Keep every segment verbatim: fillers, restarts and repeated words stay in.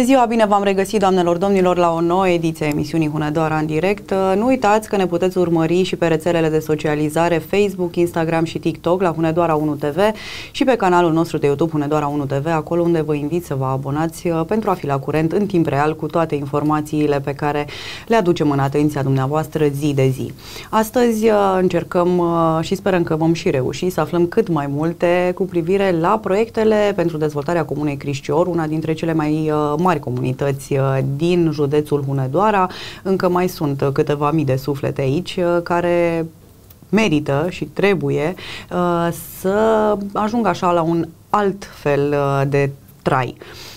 ziua, bine v-am regăsit, doamnelor, domnilor, la o nouă ediție a emisiunii Hunedoara în direct. Nu uitați că ne puteți urmări și pe rețelele de socializare Facebook, Instagram și TikTok la Hunedoara unu T V și pe canalul nostru de YouTube Hunedoara unu T V, acolo unde vă invit să vă abonați pentru a fi la curent în timp real cu toate informațiile pe care le aducem în atenția dumneavoastră zi de zi. Astăzi încercăm și sperăm că vom și reuși să aflăm cât mai multe cu privire la proiectele pentru dezvoltarea Comunei Crișcior, una dintre cele mai mari comunități din județul Hunedoara. Încă mai sunt câteva mii de suflete aici care merită și trebuie uh, să ajungă așa la un alt fel uh, de trai.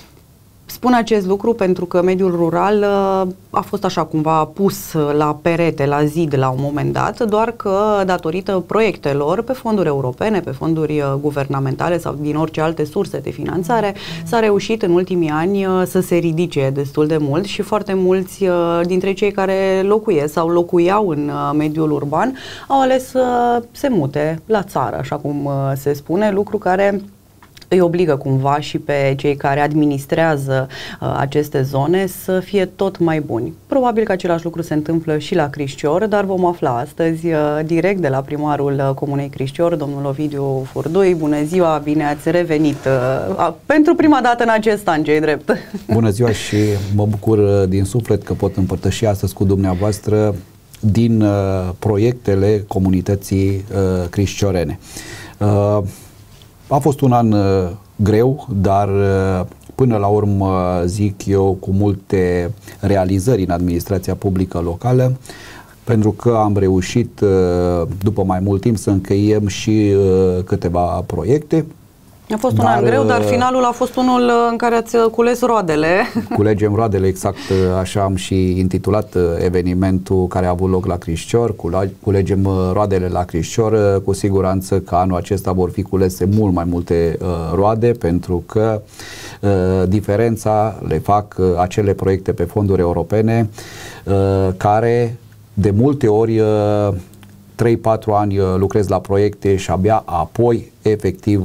Spun acest lucru pentru că mediul rural uh, a fost așa cumva pus la perete, la zid la un moment dat, doar că datorită proiectelor pe fonduri europene, pe fonduri uh, guvernamentale sau din orice alte surse de finanțare, s-a reușit în ultimii ani uh, să se ridice destul de mult și foarte mulți uh, dintre cei care locuiesc sau locuiau în uh, mediul urban au ales să uh, se mute la țară, așa cum uh, se spune, lucru care îi obligă cumva și pe cei care administrează uh, aceste zone să fie tot mai buni. Probabil că același lucru se întâmplă și la Crișcior, dar vom afla astăzi uh, direct de la primarul uh, Comunei Crișcior, domnul Ovidiu Furdui. Bună ziua, bine ați revenit uh, pentru prima dată în acest an, ce-i drept. Bună ziua și mă bucur uh, din suflet că pot împărtăși astăzi cu dumneavoastră din uh, proiectele comunității uh, crișciorene. Uh, A fost un an uh, greu, dar uh, până la urmă, zic eu, cu multe realizări în administrația publică locală, pentru că am reușit, uh, după mai mult timp, să încheiem și uh, câteva proiecte. A fost un dar, an greu, dar finalul a fost unul în care ați cules roadele. Culegem roadele, exact așa am și intitulat evenimentul care a avut loc la Crișcior. Culegem roadele la Crișcior. Cu siguranță că anul acesta vor fi culese mult mai multe uh, roade, pentru că uh, diferența le fac uh, acele proiecte pe fonduri europene uh, care de multe ori uh, trei patru ani lucrez la proiecte și abia apoi efectiv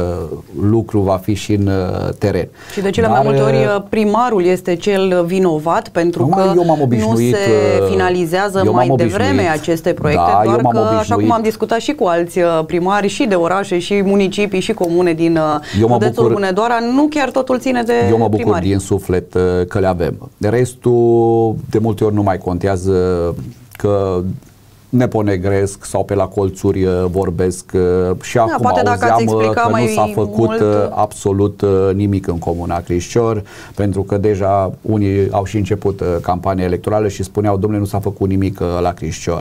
lucru va fi și în teren. Și de cele Dar, mai multe ori primarul este cel vinovat pentru că nu se finalizează mai devreme aceste proiecte, da, doar că așa cum am discutat și cu alți primari și de orașe și municipii și comune din județul Hunedoara, nu chiar totul ține de primari. Eu mă bucur primari. din suflet că le avem. De restul de multe ori nu mai contează că ne ponegresc sau pe la colțuri vorbesc și da, acum auzeam că nu s-a făcut mult absolut nimic în Comuna Crișcior, pentru că deja unii au și început campania electorală și spuneau, domnule, nu s-a făcut nimic la Crișcior.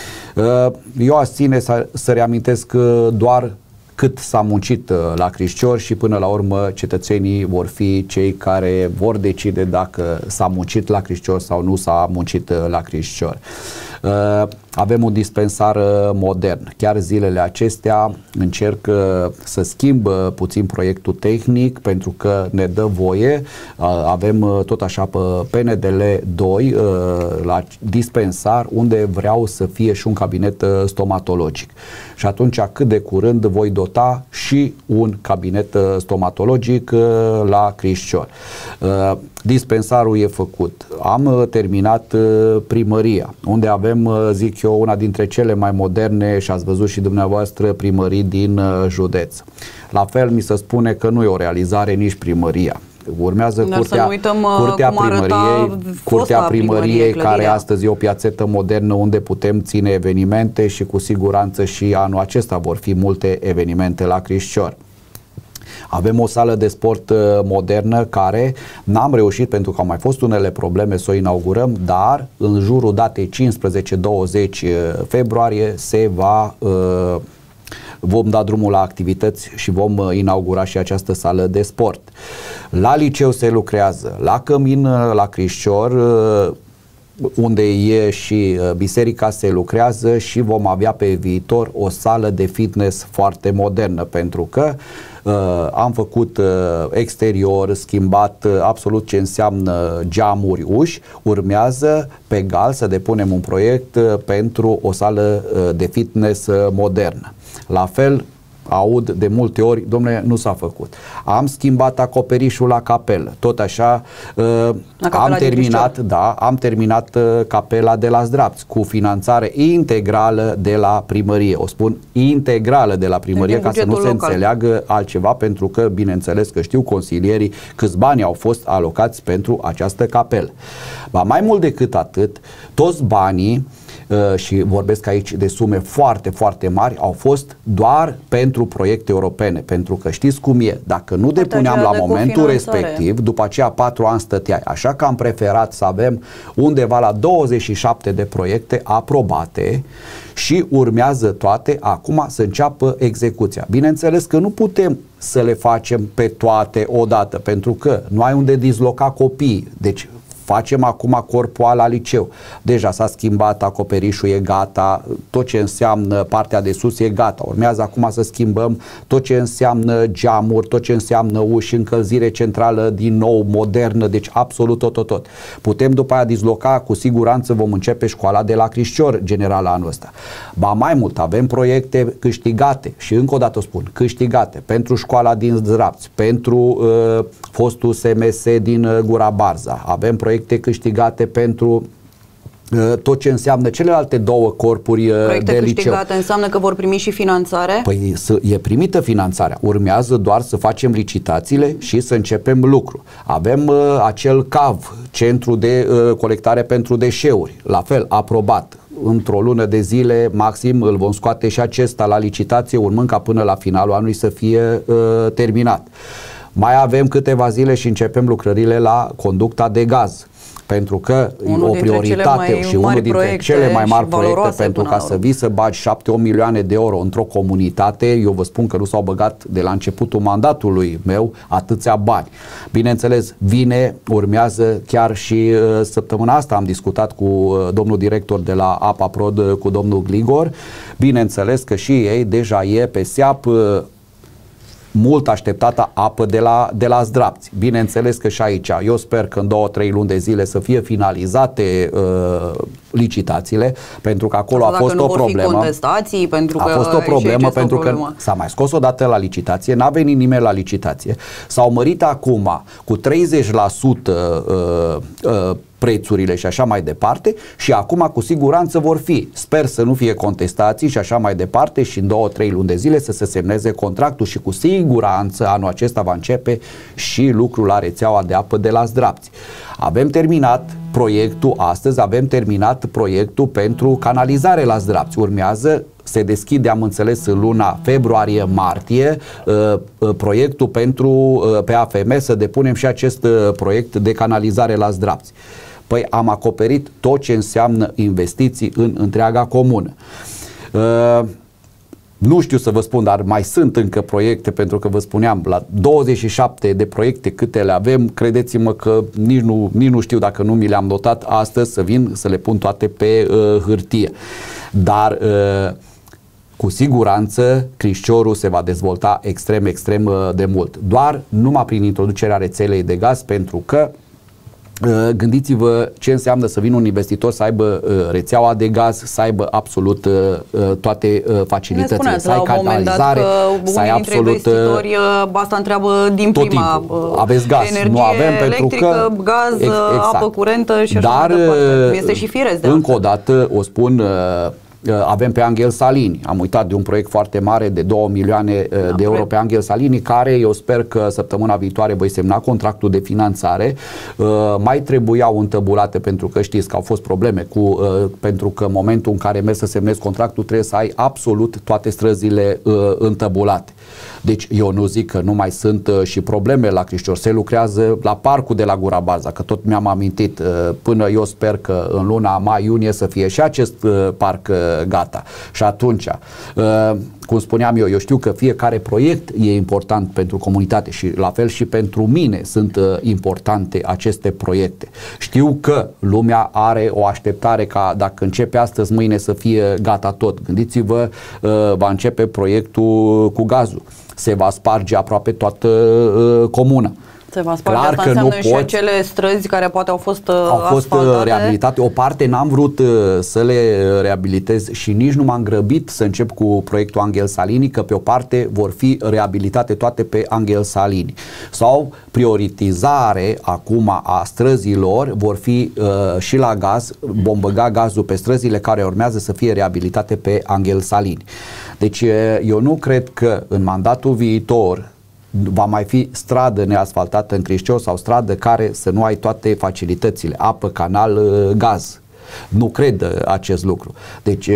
Eu aș ține să, să reamintesc doar cât s-a muncit la Crișcior și până la urmă cetățenii vor fi cei care vor decide dacă s-a muncit la Crișcior sau nu s-a muncit la Crișcior. Uh, avem un dispensar modern. Chiar zilele acestea încerc uh, să schimb uh, puțin proiectul tehnic, pentru că ne dă voie. Uh, avem uh, tot așa pe P N D L doi uh, la dispensar, unde vreau să fie și un cabinet uh, stomatologic. Și atunci cât de curând voi dota și un cabinet uh, stomatologic uh, la Crișcior. Uh, dispensarul e făcut. Am uh, terminat uh, primăria, unde avem, uh, zic eu, una dintre cele mai moderne, și ați văzut și dumneavoastră, primării din uh, județ. La fel mi se spune că nu e o realizare nici primăria. Urmează Dar curtea, uităm, curtea primăriei, curtea primăriei care astăzi e o piațetă modernă unde putem ține evenimente și cu siguranță și anul acesta vor fi multe evenimente la Crișcior. Avem o sală de sport uh, modernă care n-am reușit, pentru că au mai fost unele probleme, să o inaugurăm, dar în jurul datei cincisprezece douăzeci februarie se va uh, vom da drumul la activități și vom uh, inaugura și această sală de sport. La liceu se lucrează, la Cămin, la Crișcior, uh, unde e și biserica, se lucrează și vom avea pe viitor o sală de fitness foarte modernă, pentru că uh, am făcut uh, exterior, schimbat uh, absolut ce înseamnă geamuri, uși. Urmează pe Gal să depunem un proiect uh, pentru o sală uh, de fitness uh, modernă. La fel aud de multe ori, domnule, nu s-a făcut. Am schimbat acoperișul la capelă, tot așa am terminat, da, am terminat capela de la Zdravți cu finanțare integrală de la primărie. O spun integrală de la primărie ca să nu se înțeleagă altceva, pentru că, bineînțeles că știu consilierii câți bani au fost alocați pentru această capelă. Ba mai mult decât atât, toți banii, și vorbesc aici de sume foarte, foarte mari, au fost doar pentru proiecte europene, pentru că știți cum e, dacă nu depuneam la momentul respectiv, după aceea patru ani stăteai, așa că am preferat să avem undeva la douăzeci și șapte de proiecte aprobate și urmează toate acum să înceapă execuția. Bineînțeles că nu putem să le facem pe toate odată, pentru că nu ai unde disloca copiii, deci facem acum corpoal la liceu. Deja s-a schimbat acoperișul, e gata, tot ce înseamnă partea de sus e gata. Urmează acum să schimbăm tot ce înseamnă geamuri, tot ce înseamnă uși, încălzire centrală din nou, modernă, deci absolut tot, tot, tot. Putem după aia disloca, cu siguranță vom începe școala de la Crișcior general anul ăsta. Ba mai mult, avem proiecte câștigate și încă o dată o spun, câștigate pentru școala din Zdravți, pentru uh, fostul S M S din uh, Gura Barza, avem proiecte câștigate pentru uh, tot ce înseamnă celelalte două corpuri uh, Proiecte de câștigate liceu. Înseamnă că vor primi și finanțare? Păi să, e primită finanțarea, urmează doar să facem licitațiile și să începem lucru. Avem uh, acel C A V, Centru de uh, Colectare pentru Deșeuri, la fel, aprobat. Într-o lună de zile maxim îl vom scoate și acesta la licitație, urmând ca până la finalul anului să fie uh, terminat. Mai avem câteva zile și începem lucrările la conducta de gaz, pentru că unul o prioritate și unul dintre cele mai mari proiecte, pentru ca să vii să bagi șapte opt milioane de euro într-o comunitate, eu vă spun că nu s-au băgat de la începutul mandatului meu atâția bani. Bineînțeles, vine, urmează chiar și uh, săptămâna asta am discutat cu uh, domnul director de la APAPROD, uh, cu domnul Gligor, bineînțeles că și ei deja e pe seap uh, mult așteptată apă de la, de la Zdravți. Bineînțeles că și aici, eu sper că în două, trei luni de zile să fie finalizate uh, licitațiile, pentru că acolo asta a fost o problemă. Contestații, pentru a că fost o problemă pentru că s-a mai scos o dată la licitație, n-a venit nimeni la licitație. S-au mărit acum cu treizeci la sută uh, uh, prețurile și așa mai departe și acum cu siguranță vor fi. Sper să nu fie contestații și așa mai departe și în două, trei luni de zile să se semneze contractul și cu siguranță anul acesta va începe și lucrul la rețeaua de apă de la Zdravți. Avem terminat proiectul astăzi, avem terminat proiectul pentru canalizare la Zdravți. Urmează, se deschide, am înțeles, în luna februarie-martie uh, uh, proiectul pentru uh, P A F M, să depunem și acest uh, proiect de canalizare la Zdravți. Păi am acoperit tot ce înseamnă investiții în întreaga comună. Uh, Nu știu să vă spun, dar mai sunt încă proiecte, pentru că vă spuneam, la douăzeci și șapte de proiecte câte le avem, credeți-mă că nici nu, nici nu știu dacă nu mi le-am notat astăzi să vin să le pun toate pe uh, hârtie. Dar uh, cu siguranță Crișciorul se va dezvolta extrem, extrem uh, de mult. Doar numai prin introducerea rețelei de gaz, pentru că gândiți-vă ce înseamnă să vină un investitor să aibă uh, rețeaua de gaz, să aibă absolut uh, toate uh, facilitățile, să ai canalizare, să ai absolut... Uh, asta întreabă din prima uh, aveți gaz, energie nu avem pentru electrică, că... gaz, exact. Apă curentă și așa Dar, mai departe. Este și firesc de încă o dată o spun... Uh, avem pe Angel Salini, am uitat de un proiect foarte mare de două milioane de euro pe Angel Salini, care eu sper că săptămâna viitoare voi semna contractul de finanțare. Mai trebuiau întăbulate, pentru că știți că au fost probleme cu, pentru că în momentul în care mergi să semnezi contractul trebuie să ai absolut toate străzile întăbulate. Deci eu nu zic că nu mai sunt uh, și probleme la Crișcior. Se lucrează la parcul de la Gura Barza, că tot mi-am amintit, uh, până eu sper că în luna mai-iunie să fie și acest uh, parc uh, gata. Și atunci, uh, cum spuneam eu, eu știu că fiecare proiect e important pentru comunitate și la fel și pentru mine sunt uh, importante aceste proiecte. Știu că lumea are o așteptare ca dacă începe astăzi, mâine să fie gata tot. Gândiți-vă, uh, va începe proiectul cu gazul. Se va sparge aproape toată uh, comuna. Se va sparge, clar asta că nu și poți, acele străzi care poate au fost au fost asfaltate. reabilitate. O parte n-am vrut să le reabilitez și nici nu m-am grăbit să încep cu proiectul Angel Salini, că pe o parte vor fi reabilitate toate pe Angel Salini. Sau prioritizare acum a străzilor vor fi uh, și la gaz, vom băga gazul pe străzile care urmează să fie reabilitate pe Angel Salini. Deci eu nu cred că în mandatul viitor va mai fi stradă neasfaltată în Crișcior sau stradă care să nu ai toate facilitățile, apă, canal, gaz. Nu cred acest lucru. Deci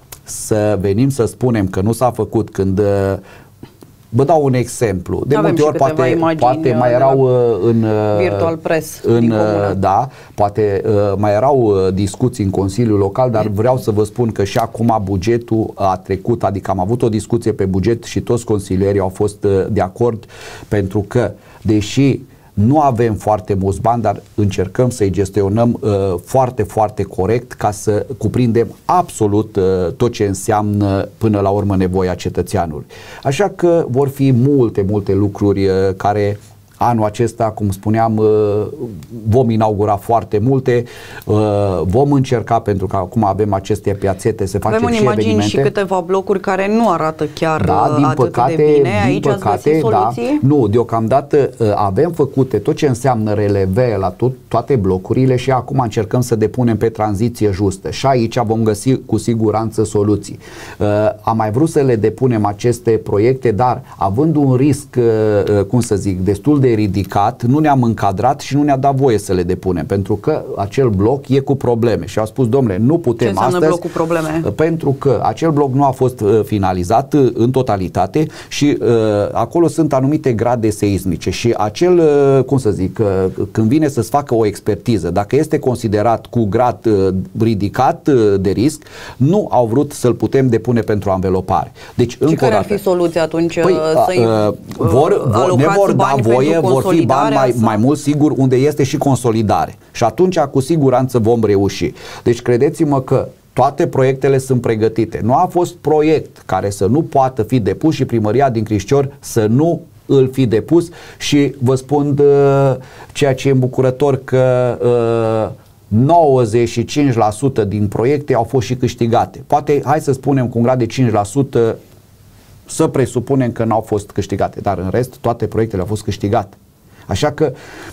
să venim să spunem că nu s-a făcut când... Vă dau un exemplu. De Avem multe ori poate, poate mai erau în Virtual Press în, da, poate mai erau discuții în Consiliul Local, dar vreau să vă spun că și acum bugetul a trecut, adică am avut o discuție pe buget și toți consilierii au fost de acord, pentru că deși nu avem foarte mulți bani, dar încercăm să-i gestionăm uh, foarte, foarte corect ca să cuprindem absolut uh, tot ce înseamnă până la urmă nevoia cetățeanului. Așa că vor fi multe, multe lucruri uh, care anul acesta, cum spuneam, vom inaugura foarte multe, vom încerca, pentru că acum avem aceste piațete, să facem avem și imagini evenimente. Și câteva blocuri care nu arată chiar da, din atât păcate, de bine. Din Aici păcate, ați găsit soluții? Da. Nu, deocamdată avem făcute tot ce înseamnă releve la tot, toate blocurile și acum încercăm să depunem pe tranziție justă. Și aici vom găsi cu siguranță soluții. Am mai vrut să le depunem aceste proiecte, dar având un risc, cum să zic, destul de ridicat, nu ne-am încadrat și nu ne-a dat voie să le depunem, pentru că acel bloc e cu probleme și au spus, domnule, nu putem Ce înseamnă astăzi, bloc cu probleme? pentru că acel bloc nu a fost uh, finalizat uh, în totalitate și uh, acolo sunt anumite grade seismice și acel, uh, cum să zic, uh, când vine să-ți facă o expertiză, dacă este considerat cu grad uh, ridicat uh, de risc, nu au vrut să-l putem depune pentru anvelopare. Deci, și încă care o ar dată, fi soluția atunci? Păi, să-i uh, vor, vor, ne vor da voie, vor fi bani mai, mai mult, sigur, unde este și consolidare. Și atunci, cu siguranță, vom reuși. Deci, credeți-mă că toate proiectele sunt pregătite. Nu a fost proiect care să nu poată fi depus și primăria din Crișcior să nu îl fi depus și vă spun uh, ceea ce e îmbucurător, că uh, nouăzeci și cinci la sută din proiecte au fost și câștigate. Poate, hai să spunem cu un grad de cinci la sută, să presupunem că n-au fost câștigate, dar în rest toate proiectele au fost câștigate. Așa că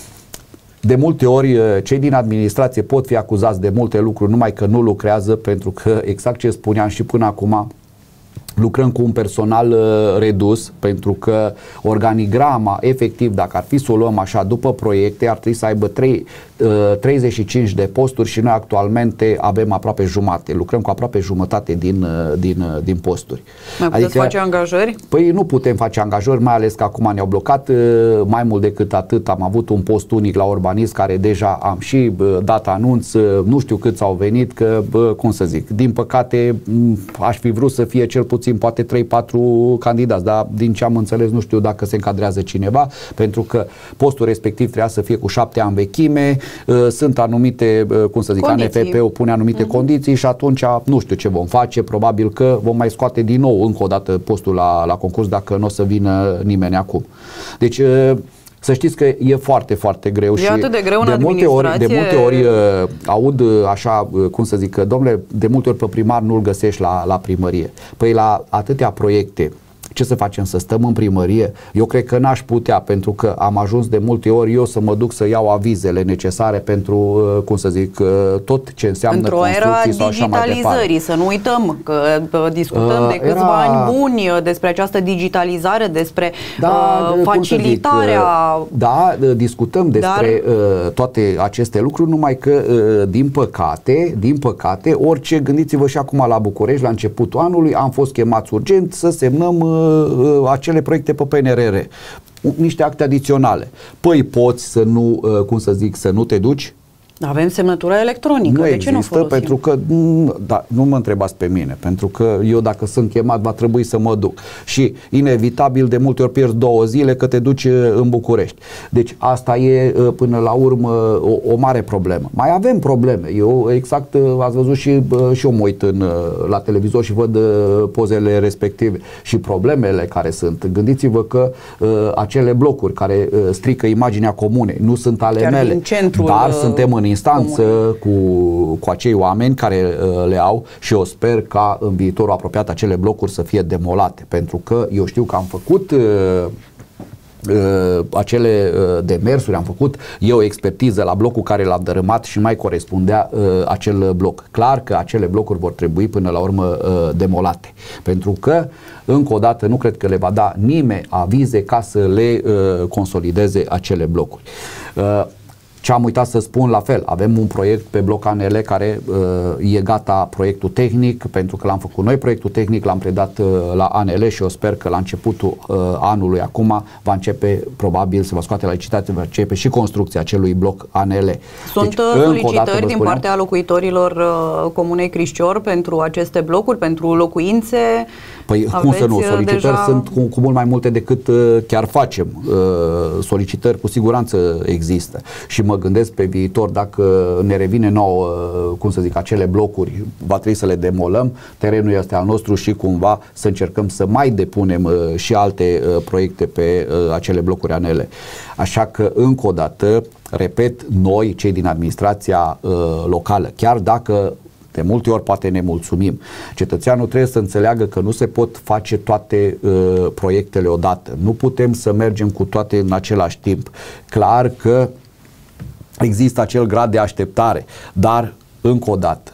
de multe ori cei din administrație pot fi acuzați de multe lucruri, numai că nu lucrează, pentru că, exact ce spuneam și până acum, lucrăm cu un personal uh, redus, pentru că organigrama, efectiv, dacă ar fi să o luăm așa după proiecte, ar trebui să aibă trei, uh, treizeci și cinci de posturi și noi actualmente avem aproape jumate. Lucrăm cu aproape jumătate din, uh, din, uh, din posturi. Mai puteți adică, face angajări? Păi nu putem face angajări, mai ales că acum ne-au blocat. Uh, mai mult decât atât, am avut un post unic la urbanism, care deja am și uh, dat anunț, uh, nu știu câți au venit, că, uh, cum să zic, din păcate aș fi vrut să fie cel puțin poate trei patru candidați, dar din ce am înțeles nu știu dacă se încadrează cineva, pentru că postul respectiv trebuia să fie cu șapte ani vechime, sunt anumite, cum să zic, condiții. A N F P-ul pune anumite uh-huh. condiții și atunci nu știu ce vom face, probabil că vom mai scoate din nou încă o dată postul la, la concurs dacă nu o să vină nimeni acum. Deci să știți că e foarte, foarte greu e și atât de greu de, multe ori, de multe ori uh, aud uh, așa, uh, cum să zic, că domnule, de multe ori pe primar nu-l găsești la, la primărie. Păi la atâtea proiecte, ce să facem, să stăm în primărie? Eu cred că n-aș putea, pentru că am ajuns de multe ori eu să mă duc să iau avizele necesare pentru, uh, cum să zic, uh, tot ce înseamnă într-o construcții era sau așa mai departe. digitalizării, să nu uităm că uh, discutăm uh, de câțiva era... ani buni despre această digitalizare, despre da, uh, facilitarea... Zic, uh, da, discutăm despre dar... uh, toate aceste lucruri, numai că, uh, din păcate, din păcate, orice, gândiți-vă și acum la București, la începutul anului, am fost chemați urgent să semnăm uh, acele proiecte pe P N R R, niște acte adiționale. Păi poți să nu, cum să zic, să nu te duci? Avem semnătura electronică, nu de există, ce nu folosim? Pentru că, da, nu mă întrebați pe mine, pentru că eu dacă sunt chemat va trebui să mă duc și inevitabil de multe ori pierzi două zile că te duci în București. Deci asta e până la urmă o, o mare problemă. Mai avem probleme. Eu exact, ați văzut și, și eu mă uit în, la televizor și văd pozele respective și problemele care sunt. Gândiți-vă că uh, acele blocuri care uh, strică imaginea comune nu sunt ale chiar mele, dar suntem în instanță cu, cu acei oameni care uh, le au și eu sper ca în viitorul apropiat acele blocuri să fie demolate, pentru că eu știu că am făcut uh, uh, acele uh, demersuri, am făcut eu expertiză la blocul care l-am dărâmat și mai corespundea uh, acel bloc. Clar că acele blocuri vor trebui până la urmă uh, demolate, pentru că încă o dată nu cred că le va da nimeni avize ca să le uh, consolideze acele blocuri. Uh, Ce am uitat să spun la fel, avem un proiect pe bloc A N L care uh, e gata proiectul tehnic, pentru că l-am făcut noi proiectul tehnic, l-am predat uh, la A N L și eu sper că la începutul uh, anului acum va începe, probabil se va scoate la licitație, va începe și construcția acelui bloc A N L. Sunt deci, solicitări din partea locuitorilor uh, Comunei Crișcior pentru aceste blocuri, pentru locuințe? Păi cum să nu, solicitări deja... sunt cu, cu mult mai multe decât uh, chiar facem. Uh, solicitări cu siguranță există și mă gândesc pe viitor dacă ne revine nouă, cum să zic, acele blocuri, va trebui să le demolăm, terenul este al nostru și cumva să încercăm să mai depunem uh, și alte uh, proiecte pe uh, acele blocuri A N L. Așa că încă o dată, repet, noi cei din administrația uh, locală, chiar dacă de multe ori poate ne mulțumim, cetățeanul trebuie să înțeleagă că nu se pot face toate uh, proiectele odată. Nu putem să mergem cu toate în același timp. Clar că există acel grad de așteptare, dar încă o dată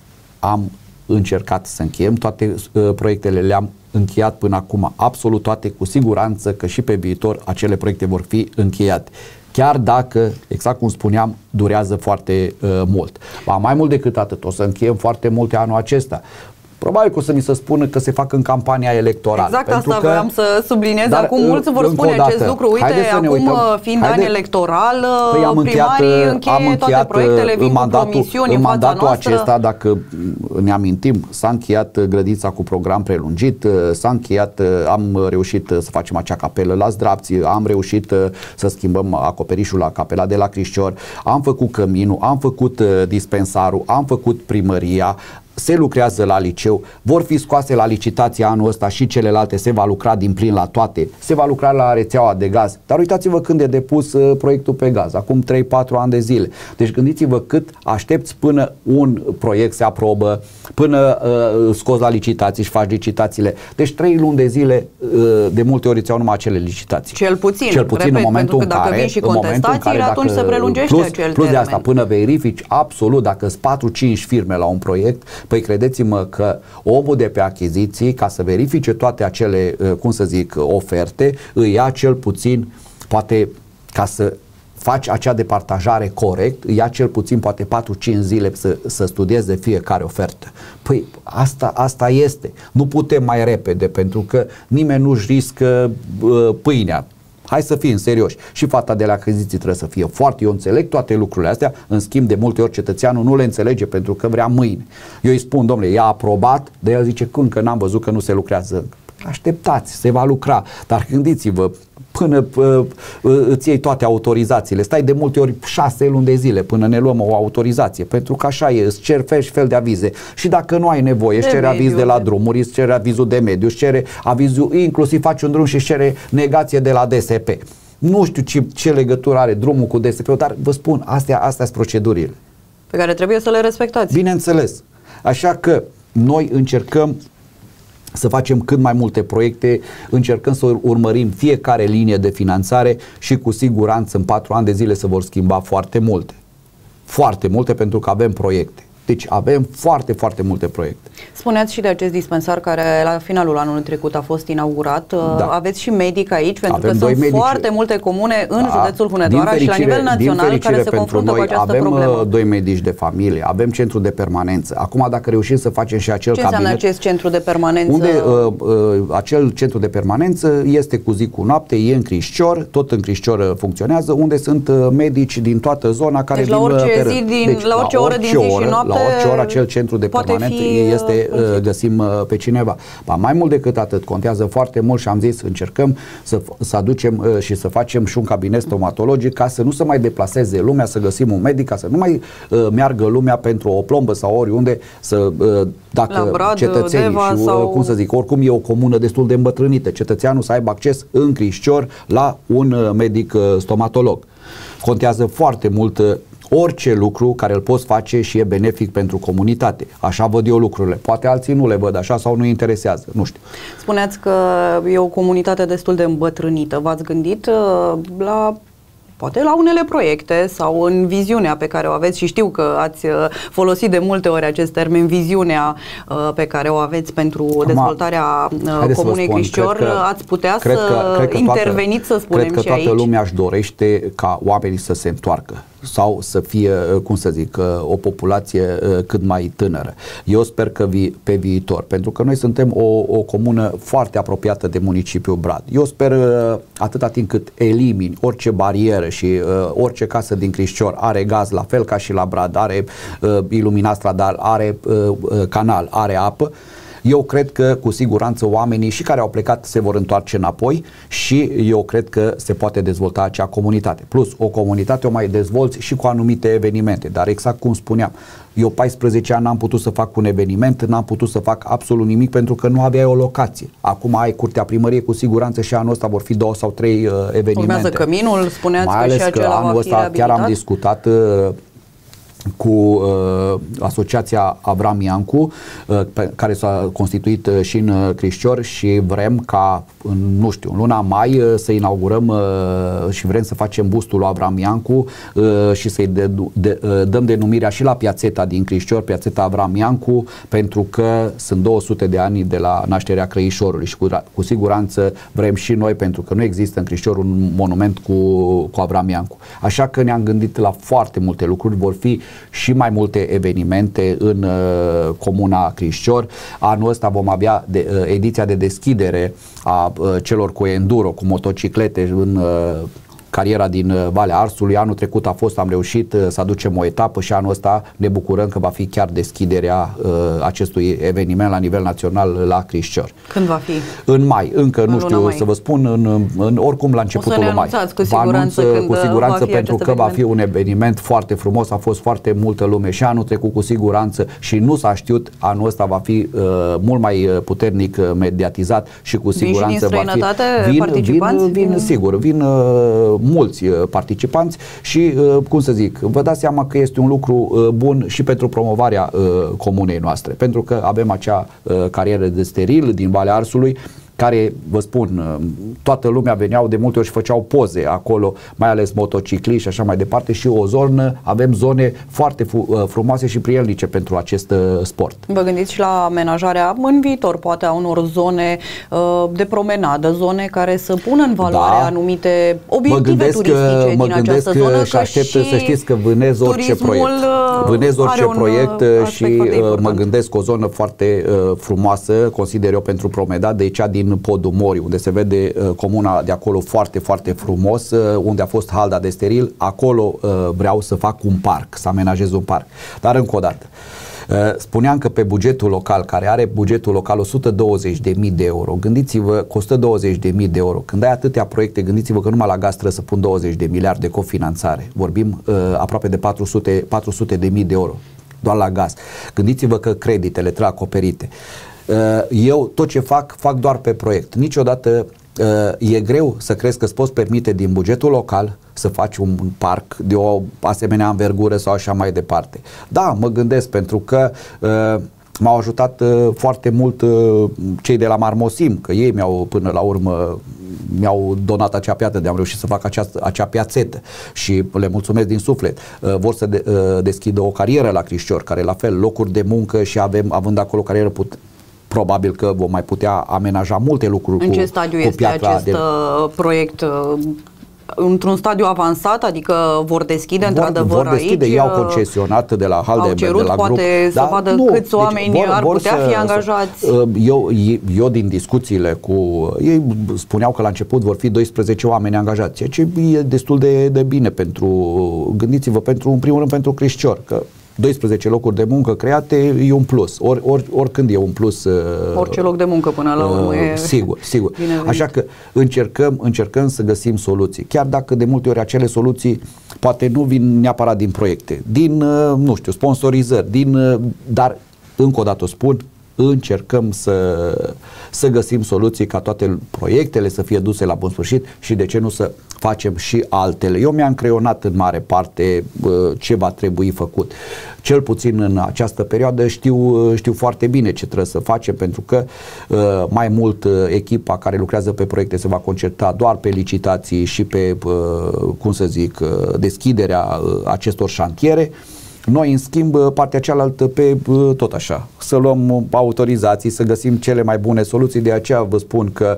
am încercat să încheiem toate uh, proiectele, le-am încheiat până acum, absolut toate, cu siguranță că și pe viitor acele proiecte vor fi încheiate. Chiar dacă, exact cum spuneam, durează foarte uh, mult. Ba, mai mult decât atât, o să încheiem foarte multe anul acesta. Probabil că o să mi se spună că se fac în campania electorală. Exact asta că, vreau să subliniez. Dar, acum mulți vor spune dată, acest lucru. Uite, acum uităm, fiind haide, an electoral, păi am primarii încheie toate proiectele, vin cu promisiuni în fața noastră. Acesta, dacă ne amintim, s-a încheiat grădința cu program prelungit, s-a încheiat, am reușit să facem acea capelă la Zdravți, am reușit să schimbăm acoperișul la capela de la Crișcior, am făcut căminul, am făcut dispensarul, am făcut primăria, se lucrează la liceu, vor fi scoase la licitație anul ăsta și celelalte, se va lucra din plin la toate, se va lucra la rețeaua de gaz, dar uitați-vă când e depus uh, proiectul pe gaz, acum trei patru ani de zile. Deci gândiți-vă cât aștepți până un proiect se aprobă, până uh, scoți la licitații și faci licitațiile. Deci trei luni de zile uh, de multe ori îți iau numai acele licitații. Cel puțin, Cel puțin repet, în momentul pentru că în dacă care, vin și contestațiile, atunci se prelungește plus, acel plus termen. de asta, până verifici absolut, dacă sunt patru cinci firme la un proiect, păi credeți-mă că omul de pe achiziții, ca să verifice toate acele, cum să zic, oferte, îi ia cel puțin, poate ca să faci acea departajare corect, ia cel puțin poate patru cinci zile să, să studieze fiecare ofertă. Păi asta, asta este. Nu putem mai repede, pentru că nimeni nu-și riscă uh, pâinea. Hai să fim serioși. Și fata de la achiziții trebuie să fie foarte, eu înțeleg toate lucrurile astea, în schimb de multe ori cetățeanul nu le înțelege pentru că vrea mâine. Eu îi spun, domnule, i-a aprobat, de el zice, când că n-am văzut că nu se lucrează încă. Așteptați, se va lucra, dar gândiți-vă, până uh, îți iei toate autorizațiile, stai de multe ori șase luni de zile până ne luăm o autorizație, pentru că așa e, îți cer fel și fel de avize și dacă nu ai nevoie, îți cere aviz de la drumuri, îți cere avizul de mediu, îți cere avizul, inclusiv faci un drum și îți cere negație de la D S P. Nu știu ce, ce legătură are drumul cu D S P-ul, dar vă spun, astea, astea sunt procedurile pe care trebuie să le respectați. Bineînțeles. Așa că noi încercăm să facem cât mai multe proiecte, încercăm să urmărim fiecare linie de finanțare și cu siguranță în patru ani de zile se vor schimba foarte multe. Foarte multe, pentru că avem proiecte. Deci avem foarte, foarte multe proiecte. Spuneați și de acest dispensar care la finalul anului trecut a fost inaugurat. Da. Aveți și medic aici, pentru avem că sunt medici. foarte multe comune în da. județul Hunedoara și la nivel național care se confruntă cu această avem problemă. Avem doi medici de familie, avem centru de permanență. Acum dacă reușim să facem și acel Ce cabinet... Ce înseamnă acest centru de permanență? Unde uh, uh, acel centru de permanență este cu zi cu noapte, e în Crișcior, tot în Crișcior funcționează, unde sunt uh, medici din toată zona care deci vin la orice, zi din, deci, la orice la oră orice din zi și noapte la orice oră acel centru de permanent este, uh, găsim uh, pe cineva. Ba, mai mult decât atât, contează foarte mult și am zis, încercăm să, să aducem uh, și să facem și un cabinet stomatologic ca să nu se mai deplaseze lumea, să găsim un medic, ca să nu mai uh, meargă lumea pentru o plombă sau oriunde, să uh, dacă Brad, cetățenii Deva, și, sau... cum să zic, oricum e o comună destul de îmbătrânită, cetățeanul să aibă acces în Crișcior la un uh, medic uh, stomatolog. Contează foarte mult uh, orice lucru care îl poți face și e benefic pentru comunitate. Așa văd eu lucrurile. Poate alții nu le văd așa sau nu interesează. Nu știu. Spuneați că e o comunitate destul de îmbătrânită. V-ați gândit uh, la... poate la unele proiecte sau în viziunea pe care o aveți, și știu că ați folosit de multe ori acest termen, viziunea uh, pe care o aveți pentru Acum, dezvoltarea uh, Comunei Crișcior, că, ați putea cred să că, cred că interveniți, toată, să spunem, cred că și toată aici? lumea își dorește ca oamenii să se întoarcă sau să fie, cum să zic, o populație cât mai tânără. Eu sper că vi, pe viitor, pentru că noi suntem o, o comună foarte apropiată de municipiul Brad. Eu sper atâta timp cât elimini orice barieră și uh, orice casă din Crișcior are gaz, la fel ca și la Brad, are uh, iluminat stradal, are uh, canal, are apă. Eu cred că cu siguranță oamenii și care au plecat se vor întoarce înapoi și eu cred că se poate dezvolta acea comunitate. Plus, o comunitate o mai dezvolți și cu anumite evenimente, dar exact cum spuneam, eu paisprezece ani n-am putut să fac un eveniment, n-am putut să fac absolut nimic pentru că nu aveai o locație. Acum ai Curtea Primăriei, cu siguranță și anul ăsta vor fi două sau trei uh, evenimente. Urmează Căminul, spuneați mai că ales și acela că anul va fi ăsta chiar am discutat uh, cu uh, Asociația Avram Iancu, uh, pe, care s-a constituit uh, și în uh, Crișcior și vrem ca, în, nu știu, în luna mai uh, să inaugurăm uh, și vrem să facem bustul lui Avram Iancu uh, și să-i de, de, uh, dăm denumirea și la piațeta din Crișcior, piațeta Avram Iancu, pentru că sunt două sute de ani de la nașterea Crăișorului și cu, cu siguranță vrem și noi, pentru că nu există în Crișcior un monument cu, cu Avram Iancu. Așa că ne-am gândit la foarte multe lucruri, vor fi și mai multe evenimente în uh, Comuna Crișcior. Anul ăsta vom avea de, uh, ediția de deschidere a uh, celor cu enduro, cu motociclete în uh, cariera din uh, Valea Arsului. Anul trecut a fost, am reușit uh, să aducem o etapă și anul ăsta ne bucurăm că va fi chiar deschiderea uh, acestui eveniment la nivel național la Crișcior. Când va fi? În mai, încă în nu știu mai. Să vă spun, în, în, oricum la începutul lui mai. Cu siguranță, anunț, cu siguranță pentru că eveniment. va fi un eveniment foarte frumos, a fost foarte multă lume și anul trecut cu siguranță și nu s-a știut, anul ăsta va fi uh, mult mai puternic uh, mediatizat și cu siguranță vin și din va fi. Vin, participanți? Vin, vin, vin sigur, vin uh, mulți uh, participanți și, uh, cum să zic, vă dați seama că este un lucru uh, bun și pentru promovarea uh, comunei noastre, pentru că avem acea uh, carieră de steril din Valea Arsului, care, vă spun, toată lumea veneau, de multe ori și făceau poze acolo, mai ales motocicliști și așa mai departe, și o zonă, avem zone foarte frumoase și prielnice pentru acest sport. Vă gândiți și la amenajarea în viitor, poate a unor zone uh, de promenadă, zone care să pună în valoare da. anumite obiective turistice că, mă din gândesc această zonă, și aștept și să știți că vânez orice proiect. Vânez orice proiect și mă gândesc o zonă foarte uh, frumoasă, consider eu, pentru promenadă, de cea din Podul Mori, unde se vede uh, comuna de acolo foarte, foarte frumos, uh, unde a fost halda de steril. Acolo uh, vreau să fac un parc, să amenajez un parc. Dar încă o dată, uh, spuneam că pe bugetul local, care are bugetul local o sută douăzeci de mii de euro, gândiți-vă că o sută douăzeci de mii de euro, când ai atâtea proiecte, gândiți-vă că numai la gaz trebuie să pun douăzeci de miliarde de cofinanțare. Vorbim uh, aproape de patru sute de mii de euro doar la gaz. Gândiți-vă că creditele trebuie acoperite. Eu tot ce fac, fac doar pe proiect. Niciodată e greu să crezi că îți poți permite din bugetul local să faci un parc de o asemenea învergură sau așa mai departe. Da, mă gândesc pentru că m-au ajutat uh, foarte mult uh, cei de la Marmosim, că ei mi-au până la urmă mi-au donat acea piață, de am reușit să fac această, acea piațetă și le mulțumesc din suflet. Uh, vor să de, uh, deschidă o carieră la Crișcior, care la fel, locuri de muncă și avem, având acolo carieră, put, probabil că vom mai putea amenaja multe lucruri. În cu, ce stadiu cu este acest de... proiect? Într-un stadiu avansat, adică vor deschide vor, într-adevăr vor deschide, aici? i-au concesionat de la Haldenberg, cerut, de la poate grup. să da, vadă nu, câți oameni deci vor, ar vor putea să, fi angajați? Eu, eu din discuțiile cu ei spuneau că la început vor fi doisprezece oameni angajați, ceea ce e destul de, de bine pentru, gândiți-vă, pentru, în primul rând pentru Crișcior, că doisprezece locuri de muncă create e un plus. Or, or, oricând e un plus. Orice loc de muncă până la urmă e sigur, sigur. Așa că încercăm, încercăm să găsim soluții. Chiar dacă de multe ori acele soluții poate nu vin neapărat din proiecte, din, nu știu, sponsorizări, din, dar încă o dată o spun, încercăm să, să găsim soluții ca toate proiectele să fie duse la bun sfârșit și de ce nu să facem și altele. Eu mi-am creionat în mare parte uh, ce va trebui făcut. Cel puțin în această perioadă știu, uh, știu foarte bine ce trebuie să facem, pentru că uh, mai mult uh, echipa care lucrează pe proiecte se va concentra doar pe licitații și pe, uh, cum să zic, uh, deschiderea uh, acestor șantiere. Noi, în schimb, partea cealaltă pe tot așa, să luăm autorizații, să găsim cele mai bune soluții. De aceea vă spun că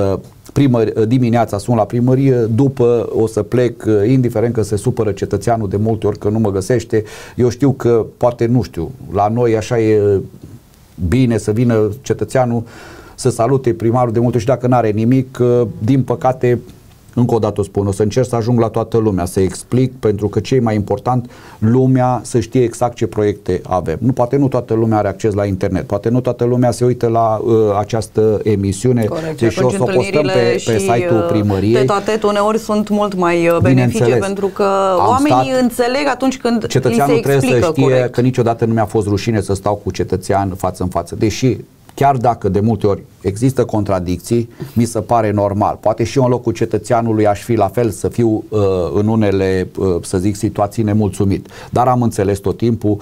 primă, dimineața sun la primărie, după o să plec, indiferent că se supără cetățeanul de multe ori că nu mă găsește. Eu știu că poate, nu știu, la noi așa e bine să vină cetățeanul să salute primarul de multe ori și dacă n-are nimic, din păcate, încă o dată o spun, o să încerc să ajung la toată lumea, să explic, pentru că ce e mai important, lumea să știe exact ce proiecte avem. Nu, poate nu toată lumea are acces la internet, poate nu toată lumea se uită la uh, această emisiune, deși o să o postăm pe, pe site-ul primăriei. Tete-a-tete uneori sunt mult mai benefice, pentru că oamenii stat, înțeleg atunci când cetățeanul li se trebuie explică să știe corect. Că niciodată nu mi-a fost rușine să stau cu cetățean față în față, deși chiar dacă de multe ori există contradicții, mi se pare normal. Poate și eu în locul cetățeanului aș fi la fel, să fiu uh, în unele, uh, să zic, situații nemulțumit. Dar am înțeles tot timpul,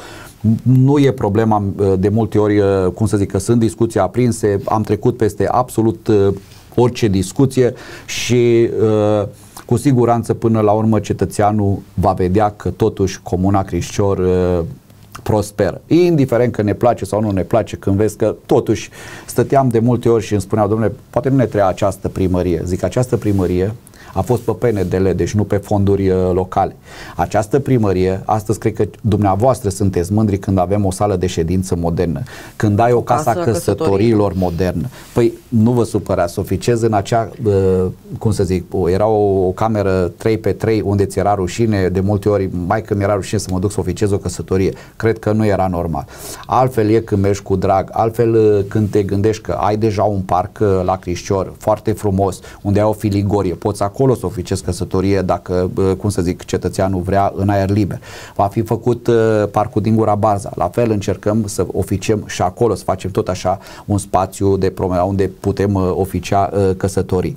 nu e problema uh, de multe ori, uh, cum să zic, că sunt discuții aprinse, am trecut peste absolut uh, orice discuție și uh, cu siguranță până la urmă cetățeanul va vedea că totuși Comuna Crișcior uh, prosperă. Indiferent că ne place sau nu ne place, când vezi că totuși stăteam de multe ori și îmi spuneau, domnule, poate nu ne trebuia această primărie. Zic, această primărie a fost pe P N D L, deci nu pe fonduri uh, locale. Această primărie, astăzi cred că dumneavoastră sunteți mândri când avem o sală de ședință modernă, când ai o casa căsătoriilor modernă. Păi nu vă supărați, să oficiez în acea, uh, cum să zic, era o, o cameră trei pe trei unde ți era rușine, de multe ori, mai că mi-era rușine să mă duc să oficiez o căsătorie. Cred că nu era normal. Altfel e când mergi cu drag, altfel uh, când te gândești că ai deja un parc uh, la Crișcior foarte frumos, unde ai o filigorie, poți acolo să oficiezi căsătorie dacă, cum să zic, cetățeanul vrea în aer liber. Va fi făcut uh, parcul din Gura Barza. La fel încercăm să oficiem și acolo, să facem tot așa un spațiu de promenadă unde putem uh, oficia uh, căsătorii.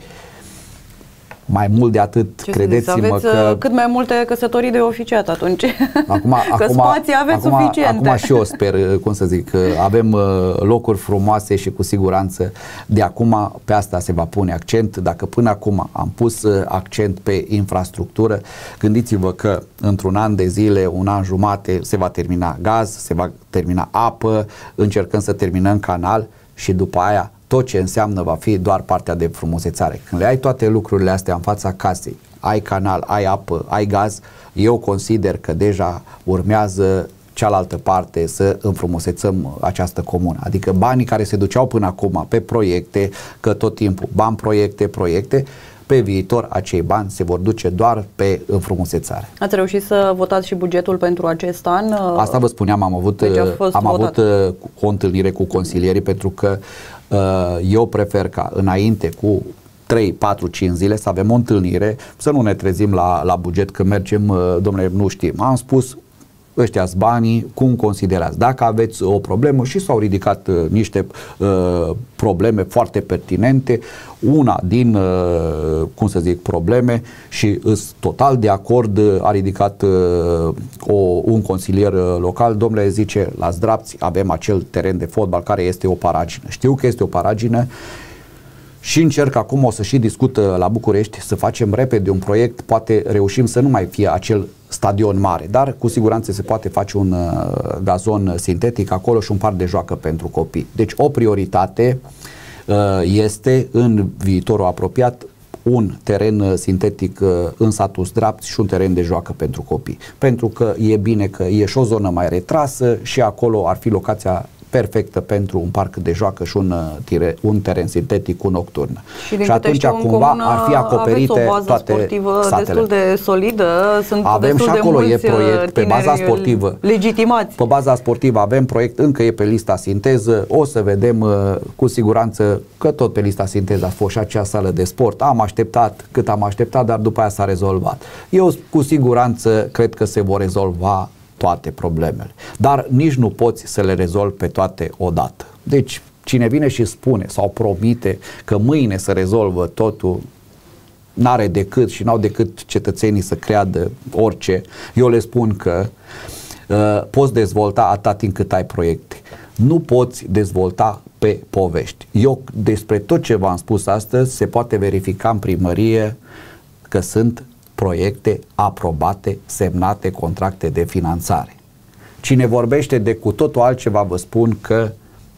Mai mult de atât, ce credeți-mă că... cât mai multe căsătorii de oficiat atunci. Acum, că acum, spații aveți acum, suficiente. Acum și eu sper, cum să zic, avem locuri frumoase și cu siguranță de acum pe asta se va pune accent. Dacă până acum am pus accent pe infrastructură, gândiți-vă că într-un an de zile, un an jumate, se va termina gaz, se va termina apă, încercăm să terminăm canal și după aia tot ce înseamnă va fi doar partea de frumusețare. Când le ai toate lucrurile astea în fața casei, ai canal, ai apă, ai gaz, eu consider că deja urmează cealaltă parte să înfrumusețăm această comună. Adică banii care se duceau până acum pe proiecte, că tot timpul bani, proiecte, proiecte, pe viitor acei bani se vor duce doar pe înfrumusețare. Ați reușit să votați și bugetul pentru acest an? Asta vă spuneam, am avut, deci am avut o întâlnire cu consilierii, pentru că eu prefer ca înainte cu trei, patru, cinci zile să avem o întâlnire, să nu ne trezim la, la buget că mergem, domnule, nu știm. Am spus ăștia-s banii, cum considerați? Dacă aveți o problemă, și s-au ridicat uh, niște uh, probleme foarte pertinente, una din, uh, cum să zic, probleme, și îs total de acord, uh, a ridicat uh, o, un consilier uh, local, domnule, zice, la Zdrapți avem acel teren de fotbal care este o paragină. Știu că este o paragină și încerc acum, o să și discut la București, să facem repede un proiect, poate reușim să nu mai fie acel stadion mare, dar cu siguranță se poate face un uh, gazon sintetic acolo și un parc de joacă pentru copii. Deci o prioritate uh, este în viitorul apropiat un teren sintetic uh, în satul Zdrapți și un teren de joacă pentru copii. Pentru că e bine că e și o zonă mai retrasă și acolo ar fi locația perfectă pentru un parc de joacă și un, tire, un teren sintetic cu nocturnă. Și, și atunci cumva ar fi acoperite o bază toate sportivă satele. Destul de solidă, sunt avem destul și acolo de mulți e proiect pe baza sportivă. Legitimați. Pe baza sportivă avem proiect, încă e pe lista sinteză, o să vedem cu siguranță că tot pe lista sinteză a fost și acea sală de sport. Am așteptat cât am așteptat, dar după aia s-a rezolvat. Eu cu siguranță cred că se vor rezolva toate problemele, dar nici nu poți să le rezolvi pe toate odată. Deci cine vine și spune sau promite că mâine se rezolvă totul, n-are decât și n-au decât cetățenii să creadă orice. Eu le spun că uh, poți dezvolta atât timp cât ai proiecte. Nu poți dezvolta pe povești. Eu despre tot ce v-am spus astăzi se poate verifica în primărie că sunt proiecte aprobate, semnate, contracte de finanțare. Cine vorbește de cu totul altceva, vă spun că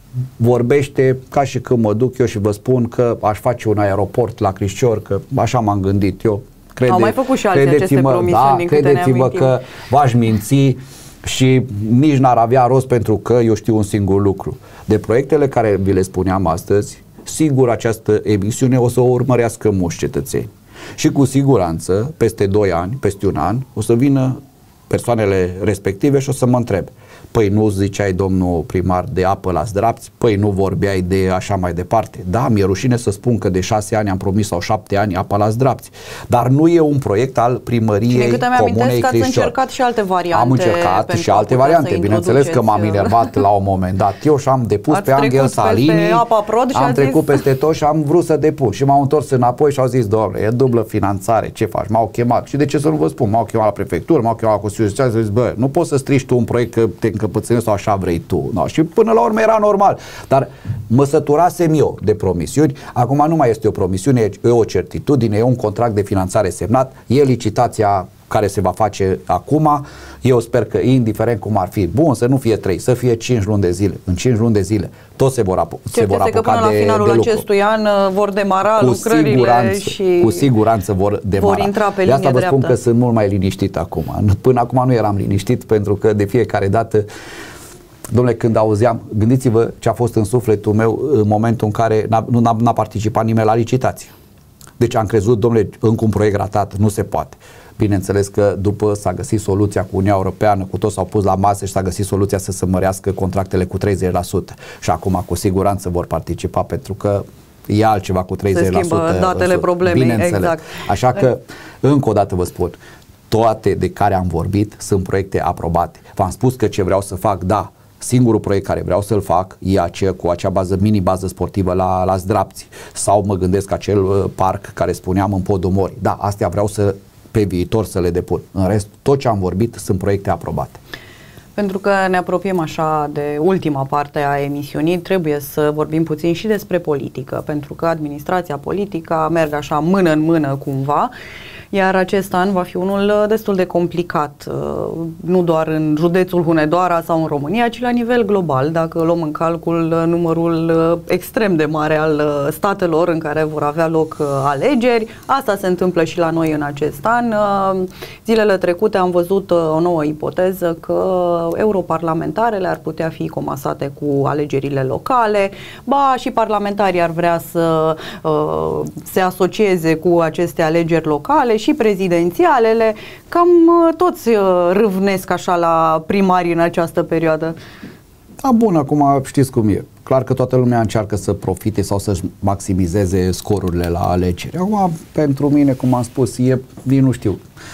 vorbește ca și când mă duc eu și vă spun că aș face un aeroport la Crișcior, că așa m-am gândit eu. Crede, Au mai făcut și alții aceste promisiuni, da, din câte ne credeți-vă amintim. că v-aș minți și nici n-ar avea rost, pentru că eu știu un singur lucru. De proiectele care vi le spuneam astăzi, sigur această emisiune o să o urmărească mulți cetățeni. Și cu siguranță, peste doi ani, peste un an, o să vină persoanele respective și o să mă întreb: păi nu ziceai, domnul primar, de apă la Zdrapți? Păi nu vorbeai de așa mai departe? Da, mi-e rușine să spun că de șase ani am promis, sau șapte ani, apă la Zdrapți. Dar nu e un proiect al primăriei Comunei Crișcior. Ați încercat și alte variante. Am încercat și alte variante. Bineînțeles că m-am enervat la un moment dat. Eu și-am depus pe Angel Salini, am trecut peste tot și am vrut să depus. Și m-au întors înapoi și au zis: doamne, e dublă finanțare, ce faci? M-au chemat. Și de ce să nu vă spun? M-au chemat la prefectură, m-au chemat la Consiliul Justiției și au zis: bă, nu poți să strici tu un proiect că te încăpățânești sau așa vrei tu. No. Și până la urmă era normal. Dar mă săturasem eu de promisiuni. Acum nu mai este o promisiune, e o certitudine, e un contract de finanțare semnat, e licitația care se va face acum. Eu sper că, indiferent cum ar fi, bun, să nu fie trei, să fie cinci luni de zile. În cinci luni de zile toți se vor, apu- se vor apuca că până de, la finalul de lucru. acestui an vor demara cu lucrările siguranță, și cu siguranță vor demara. Vor intra pe de asta linie vă dreaptă. spun că sunt mult mai liniștit acum. Până acum nu eram liniștit, pentru că de fiecare dată, dom'le, când auzeam, gândiți-vă ce a fost în sufletul meu în momentul în care n-a, nu n-a, n-a participat nimeni la licitație. Deci am crezut, dom'le, încă un proiect ratat, nu se poate. Bineînțeles că după s-a găsit soluția cu Uniunea Europeană, cu toți s-au pus la masă și s-a găsit soluția să se mărească contractele cu treizeci la sută. Și acum cu siguranță vor participa, pentru că e altceva cu treizeci la sută. Se schimbă datele problemei, bineînțeles. exact. Așa că, încă o dată vă spun, toate de care am vorbit sunt proiecte aprobate. V-am spus că ce vreau să fac, da, singurul proiect care vreau să-l fac e aceea cu acea bază, mini-bază sportivă la, la Zdrapți, sau mă gândesc acel uh, parc care spuneam în Podul Mori. Da, astea vreau să, pe viitor, să le depun. În rest, tot ce am vorbit sunt proiecte aprobate. Pentru că ne apropiem așa de ultima parte a emisiunii, trebuie să vorbim puțin și despre politică, pentru că administrația politică merg așa mână în mână cumva, iar acest an va fi unul destul de complicat, nu doar în județul Hunedoara sau în România, ci la nivel global, dacă luăm în calcul numărul extrem de mare al statelor în care vor avea loc alegeri. Asta se întâmplă și la noi în acest an. Zilele trecute am văzut o nouă ipoteză că europarlamentarele ar putea fi comasate cu alegerile locale, ba și parlamentarii ar vrea să uh, se asocieze cu aceste alegeri locale și prezidențialele. Cam uh, toți uh, râvnesc așa la primari în această perioadă. Da, bun, acum știți cum e. Clar că toată lumea încearcă să profite sau să-și maximizeze scorurile la alegeri. Acum, pentru mine, cum am spus, e, nu știu,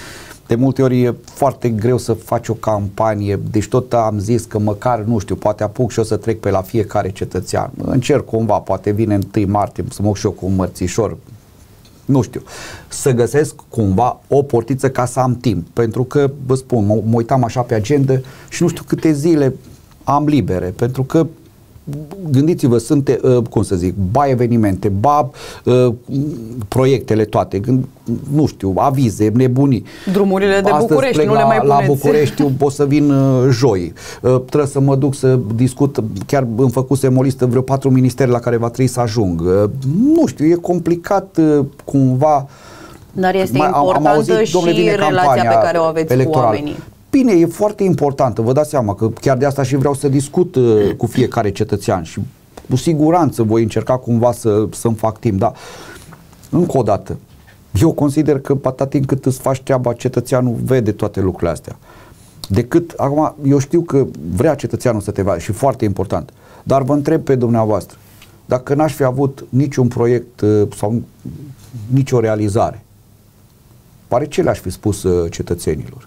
de multe ori e foarte greu să faci o campanie, deci tot am zis că măcar, nu știu, poate apuc și o să trec pe la fiecare cetățean. Încerc cumva, poate vine întâi martie să mă duc și eu cu un mărțișor, nu știu, să găsesc cumva o portiță ca să am timp, pentru că, vă spun, mă, mă uitam așa pe agenda și nu știu câte zile am libere, pentru că gândiți-vă, sunt, uh, cum să zic, ba evenimente, ba uh, proiectele toate, gând, nu știu, avize, nebunii. Drumurile de Astăzi București, nu la, le mai puneți. La București o să vin uh, joi. Uh, trebuie să mă duc să discut, chiar îmi făcusem o listă, vreo patru ministeri la care va trebui să ajung. Uh, nu știu, e complicat uh, cumva. Dar este mai, importantă am auzit, și domnule, relația pe care o aveți electoral. Cu oamenii. Bine, e foarte importantă, vă dați seama că chiar de asta și vreau să discut uh, cu fiecare cetățean și cu siguranță voi încerca cumva să, să-mi fac timp, dar încă o dată, eu consider că atât timp cât îți faci treaba, cetățeanul vede toate lucrurile astea. Decât, acum, eu știu că vrea cetățeanul să te vadă și foarte important, dar vă întreb pe dumneavoastră, dacă n-aș fi avut niciun proiect uh, sau nicio realizare, pare ce le-aș fi spus uh, cetățenilor?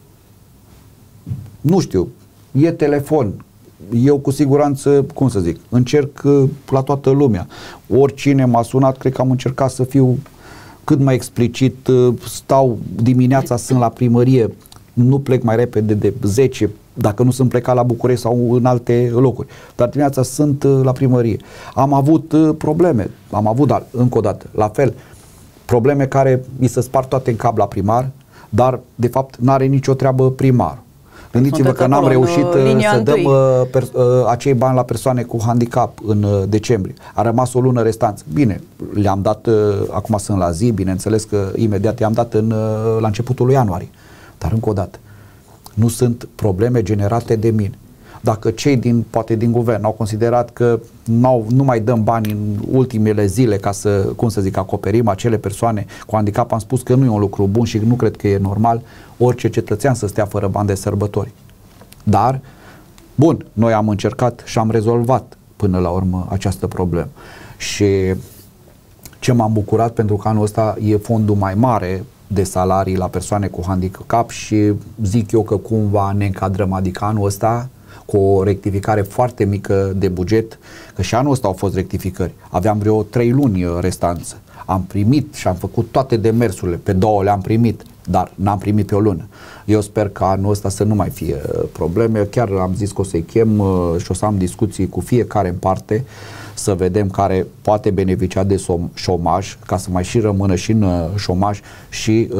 Nu știu, e telefon, eu cu siguranță, cum să zic, încerc la toată lumea. Oricine m-a sunat, cred că am încercat să fiu cât mai explicit, stau dimineața, sunt la primărie, nu plec mai repede de zece, dacă nu sunt plecat la București sau în alte locuri, dar dimineața sunt la primărie. Am avut probleme, am avut, dar încă o dată, la fel, probleme care mi se spar toate în cap la primar, dar de fapt n-are nicio treabă primarul. Gândiți-vă că n-am reușit să dăm uh, per, uh, acei bani la persoane cu handicap în uh, decembrie. A rămas o lună restanță. Bine, le-am dat, uh, acum sunt la zi, bineînțeles că imediat i-am dat în, uh, la începutul lui ianuarie. Dar încă o dată, nu sunt probleme generate de mine. Dacă cei din, poate din guvern, au considerat că n-au, nu mai dăm bani în ultimele zile ca să, cum să zic, acoperim acele persoane cu handicap, am spus că nu e un lucru bun și nu cred că e normal orice cetățean să stea fără bani de sărbători. Dar, bun, noi am încercat și am rezolvat până la urmă această problemă. Și ce m-am bucurat, pentru că anul ăsta e fondul mai mare de salarii la persoane cu handicap și zic eu că cumva ne încadrăm, adică anul ăsta cu o rectificare foarte mică de buget, că și anul ăsta au fost rectificări. Aveam vreo trei luni restanță. Am primit și am făcut toate demersurile, pe două le-am primit, dar n-am primit pe o lună. Eu sper că anul ăsta să nu mai fie probleme. Chiar am zis că o să-i chem și o să am discuții cu fiecare în parte, să vedem care poate beneficia de șomaj, ca să mai și rămână și în șomaj și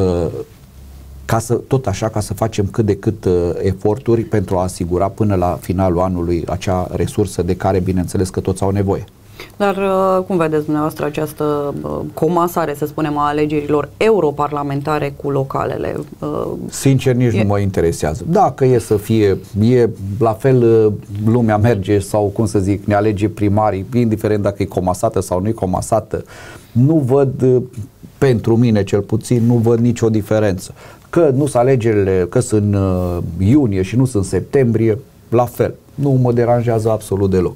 ca să, tot așa, ca să facem cât de cât uh, eforturi pentru a asigura până la finalul anului acea resursă de care, bineînțeles, că toți au nevoie. Dar uh, cum vedeți dumneavoastră această uh, comasare, să spunem, a alegerilor europarlamentare cu localele? Uh, Sincer, nici e... nu mă interesează. Dacă e să fie, e la fel uh, lumea merge sau, cum să zic, ne alege primarii, indiferent dacă e comasată sau nu e comasată, nu văd, uh, pentru mine cel puțin, nu văd nicio diferență. Că nu sunt alegerile, că sunt uh, iunie și nu sunt septembrie, la fel. Nu mă deranjează absolut deloc.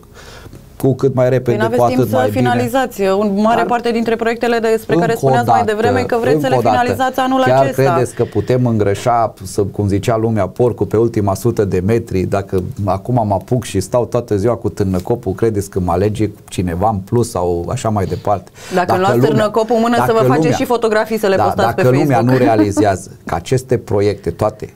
Cu cât mai repede, păi cu atât mai bine. Finalizați o mare Dar parte dintre proiectele despre care spuneați dată, mai devreme că vreți să le finalizați anul Chiar acesta. Chiar credeți că putem îngrășa, să, cum zicea lumea, porcul pe ultima sută de metri? Dacă acum mă apuc și stau toată ziua cu târnăcopul, credeți că mă alege cineva în plus sau așa mai departe? Dacă, dacă luați târnăcopul în mână, să vă faceți și fotografii să le da, postați pe Facebook. Dacă lumea nu realizează că aceste proiecte toate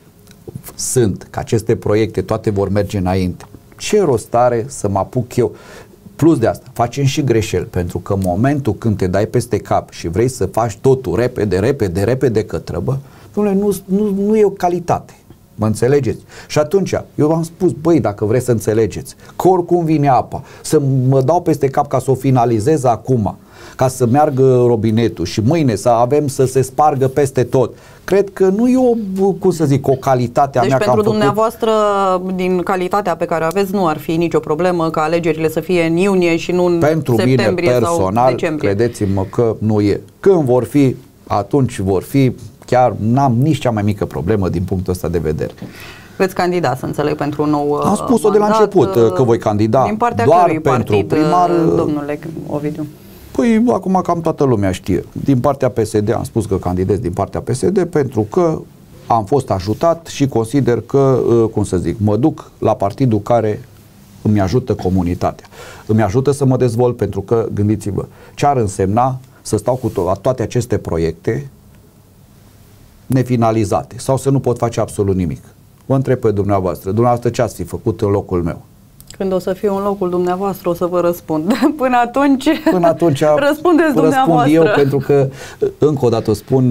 sunt, că aceste proiecte toate vor merge înainte, ce rost are să mă apuc eu? Plus de asta, facem și greșeli, pentru că în momentul când te dai peste cap și vrei să faci totul repede, repede, repede că trebuie, nu, nu, nu e o calitate. Mă înțelegeți? Și atunci, eu v-am spus, băi, dacă vreți să înțelegeți, că oricum vine apa, să mă dau peste cap ca să o finalizez acum, ca să meargă robinetul și mâine să avem să se spargă peste tot. Cred că nu e o, cum să zic, o calitate a deci mea. Deci pentru că am dumneavoastră, făcut... din calitatea pe care o aveți, nu ar fi nicio problemă ca alegerile să fie în iunie și nu în pentru septembrie mine personal, sau decembrie. Credeți-mă că nu e. Când vor fi, atunci vor fi. Chiar n-am nici cea mai mică problemă din punctul ăsta de vedere. Veți candida, să înțeleg, pentru un nou Am spus-o de la început că voi candida din partea doar pentru partid, primar, domnule Ovidiu. Păi acum cam toată lumea știe. Din partea P S D am spus că candidez din partea P S D pentru că am fost ajutat și consider că, cum să zic, mă duc la partidul care îmi ajută comunitatea. Îmi ajută să mă dezvolt, pentru că, gândiți-vă, ce ar însemna să stau cu to- toate aceste proiecte nefinalizate sau să nu pot face absolut nimic. Vă întreb pe dumneavoastră, dumneavoastră ce ați fi făcut în locul meu? Când o să fiu în locul dumneavoastră, o să vă răspund. Până atunci, Până atunci răspundeți dumneavoastră. Răspund eu, pentru că, încă o dată spun,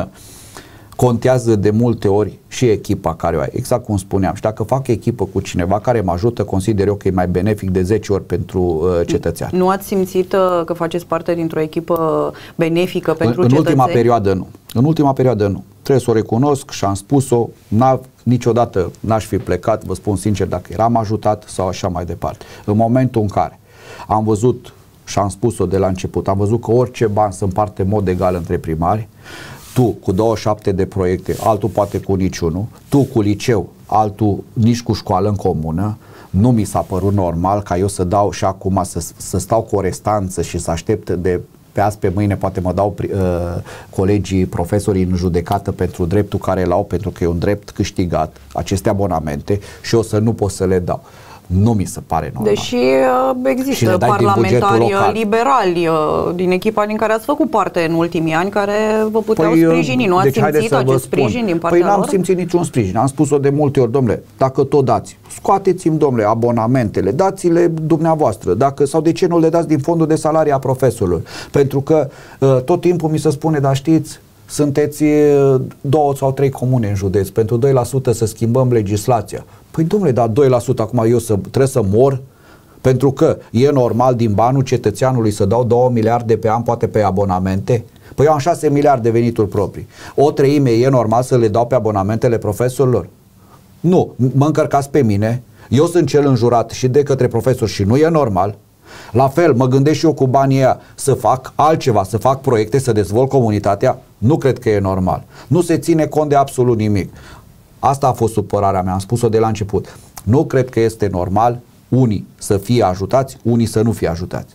contează de multe ori și echipa care o ai, exact cum spuneam. Și dacă fac echipă cu cineva care mă ajută, consider eu că e mai benefic de zece ori pentru uh, cetățean. Nu ați simțit uh, că faceți parte dintr-o echipă benefică pentru în, cetățeni? În ultima perioadă nu. În ultima perioadă nu. Trebuie să o recunosc și am spus-o, niciodată n-aș fi plecat, vă spun sincer, dacă eram ajutat sau așa mai departe. În momentul în care am văzut și am spus-o de la început, am văzut că orice bani se împarte în mod egal între primari, tu cu douăzeci și șapte de proiecte, altul poate cu niciunul, tu cu liceu, altul nici cu școală în comună, nu mi s-a părut normal ca eu să dau și acum să, să stau cu o restanță și să aștept de pe azi pe mâine, poate mă dau uh, colegii profesorii în judecată pentru dreptul care l-au, pentru că e un drept câștigat, aceste abonamente, și eu să nu pot să le dau. Nu mi se pare normal. Deși uh, există parlamentari liberali uh, din echipa din care ați făcut parte în ultimii ani, care vă puteau păi, sprijini. Nu ați deci simțit acest sprijin din partea Păi n-am lor? simțit niciun sprijin. Am spus-o de multe ori, domnule, dacă tot dați, scoateți-mi, domnule, abonamentele, dați-le dumneavoastră, dacă, sau de ce nu le dați din fondul de salarii a profesorilor? Pentru că uh, tot timpul mi se spune, dar știți, sunteți două sau trei comune în județ, pentru doi la sută să schimbăm legislația. Păi domnule, dar doi la sută acum eu să, trebuie să mor? Pentru că e normal din banul cetățeanului să dau două miliarde pe an, poate pe abonamente? Păi eu am șase miliarde venituri proprii. O treime e normal să le dau pe abonamentele profesorilor? Nu, mă încărcați pe mine, eu sunt cel înjurat și de către profesori și nu e normal. La fel, mă gândesc și eu cu banii ăia să fac altceva, să fac proiecte, să dezvolt comunitatea. Nu cred că e normal. Nu se ține cont de absolut nimic. Asta a fost supărarea mea, am spus-o de la început. Nu cred că este normal unii să fie ajutați, unii să nu fie ajutați.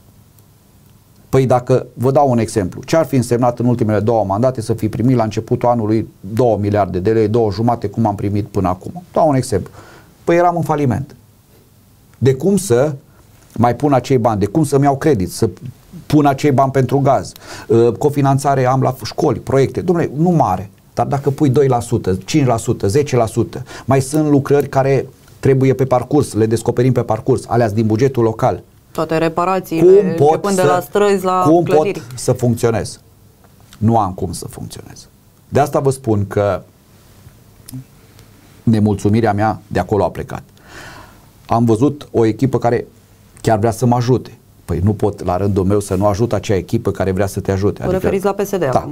Păi dacă, vă dau un exemplu, ce ar fi însemnat în ultimele două mandate să fi primit la începutul anului două miliarde de lei, două jumate, cum am primit până acum? Dau un exemplu. Păi eram în faliment. De cum să mai pun acei bani, de cum să-mi iau credit, să pun acei bani pentru gaz, cofinanțare am la școli, proiecte, dom'le, nu mare, dar dacă pui doi la sută, cinci la sută, zece la sută, mai sunt lucrări care trebuie pe parcurs, le descoperim pe parcurs, alea din bugetul local. Toate reparațiile, începând de la străzi la cum clădiri. pot să funcționez? Nu am cum să funcționez. De asta vă spun că nemulțumirea mea de acolo a plecat. Am văzut o echipă care chiar vrea să mă ajute. Păi nu pot la rândul meu să nu ajut acea echipă care vrea să te ajute. Vă adică, referiți la P S D? Da.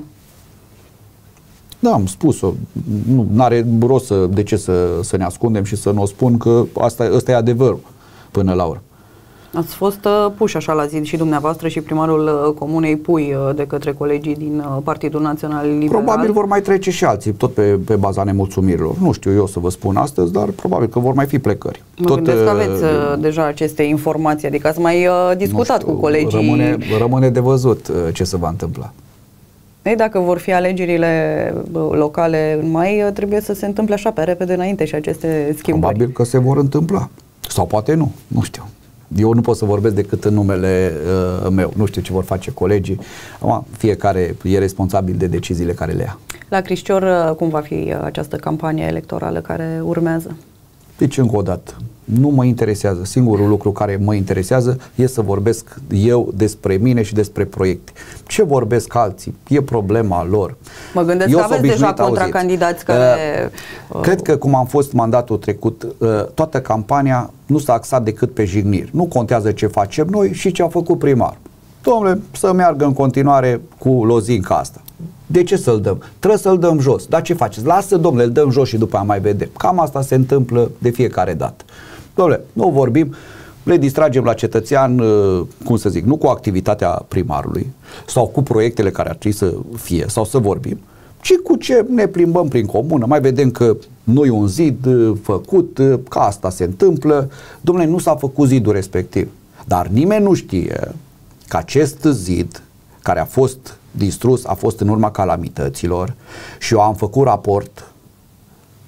Da, am spus-o. Nu are rost să, de ce să, să ne ascundem și să nu o spun, că asta, ăsta e adevărul până la urmă. Ați fost uh, puși așa la zi și dumneavoastră și primarul uh, Comunei Pui uh, de către colegii din uh, Partidul Național Liberal. Probabil vor mai trece și alții, tot pe, pe baza nemulțumirilor. Nu știu eu să vă spun astăzi, dar probabil că vor mai fi plecări. Mă tot, gândesc că aveți uh, deja aceste informații, adică ați mai uh, discutat știu, cu colegii. Rămâne, rămâne de văzut uh, ce se va întâmpla. Ei, dacă vor fi alegerile locale în mai, trebuie să se întâmple așa pe repede înainte și aceste schimbări. Probabil că se vor întâmpla. Sau poate nu, nu știu. Eu nu pot să vorbesc decât în numele uh, meu. Nu știu ce vor face colegii. Acum, fiecare e responsabil de deciziile care le ia. La Crișcior, cum va fi această campanie electorală care urmează? Deci, încă o dată, nu mă interesează. Singurul lucru care mă interesează e să vorbesc eu despre mine și despre proiecte. Ce vorbesc alții? E problema lor. Mă gândesc eu că aveți deja contracandidați care... Uh, cred că cum am fost mandatul trecut, uh, toată campania nu s-a axat decât pe jigniri. Nu contează ce facem noi și ce a făcut primar. Dom'le, să meargă în continuare cu lozinca asta. De ce să-l dăm? Trebuie să-l dăm jos. Dar ce faceți? Lasă, domnule, îl dăm jos și după aia mai vedem. Cam asta se întâmplă de fiecare dată. Domnule, nu vorbim, le distragem la cetățean, cum să zic, nu cu activitatea primarului sau cu proiectele care ar trebui să fie sau să vorbim, ci cu ce ne plimbăm prin comună. Mai vedem că nu e un zid făcut, că asta se întâmplă. Domnule, nu s-a făcut zidul respectiv. Dar nimeni nu știe că acest zid care a fost distrus a fost în urma calamităților și eu am făcut raport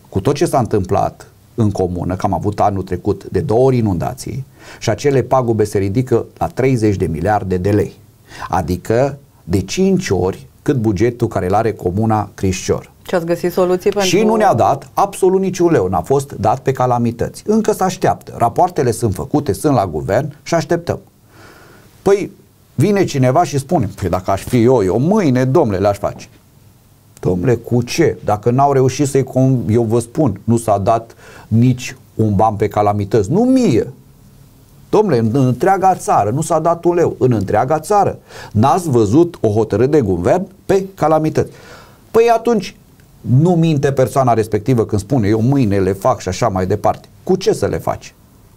cu tot ce s-a întâmplat în comună, că am avut anul trecut de două ori inundații și acele pagube se ridică la treizeci de miliarde de lei, adică de cinci ori cât bugetul care îl are comuna Crișcior. Și ați găsit soluții pentru... Și nu ne-a dat absolut niciun leu, n-a fost dat pe calamități. Încă se așteaptă, rapoartele sunt făcute, sunt la guvern și așteptăm. Păi vine cineva și spune, păi dacă aș fi eu, eu mâine, domnule, le-aș face. Domnule, cu ce? Dacă n-au reușit să-i con... eu vă spun, nu s-a dat nici un ban pe calamități, nu mie. Domnule, în întreaga țară, nu s-a dat un leu, în întreaga țară. N-ați văzut o hotărâre de guvern pe calamități. Păi atunci, nu minte persoana respectivă când spune, eu mâine le fac și așa mai departe. Cu ce să le faci?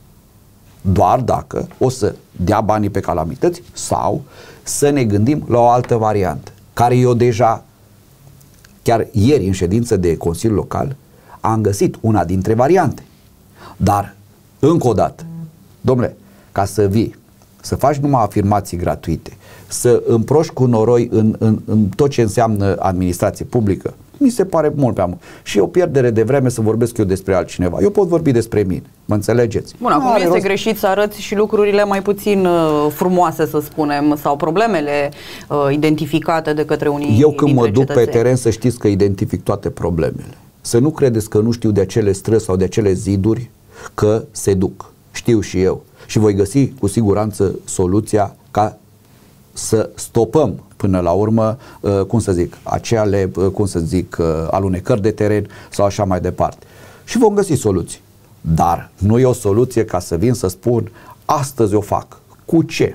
Doar dacă o să dea banii pe calamități sau să ne gândim la o altă variantă, care eu deja, chiar ieri în ședință de Consiliul Local, am găsit una dintre variante. Dar, încă o dată, domnule, ca să vii, să faci numai afirmații gratuite, să împroști cu noroi în, în, în tot ce înseamnă administrație publică, mi se pare mult prea mult. Și e o pierdere de vreme să vorbesc eu despre altcineva. Eu pot vorbi despre mine, mă înțelegeți? Bun, acum este rost... greșit să arăți și lucrurile mai puțin uh, frumoase, să spunem, sau problemele uh, identificate de către unii. Eu când mă duc cetățeni pe teren să știți că identific toate problemele. Să nu credeți că nu știu de acele străzi sau de acele ziduri, că se duc. Știu și eu. Și voi găsi cu siguranță soluția ca să stopăm până la urmă, uh, cum să zic, acele, uh, cum să zic, uh, alunecări de teren sau așa mai departe. Și vom găsi soluții. Dar nu e o soluție ca să vin să spun, astăzi o fac. Cu ce?